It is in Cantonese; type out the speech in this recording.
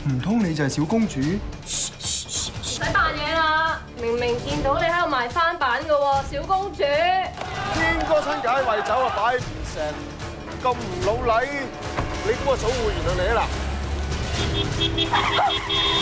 唔通你就係小公主？ 唔使扮嘢啦，明明見到你喺度賣翻版㗎喎，小公主。 邊個親解圍酒啊，擺唔成咁唔老禮，你估個嫂會原諒你啊嗱？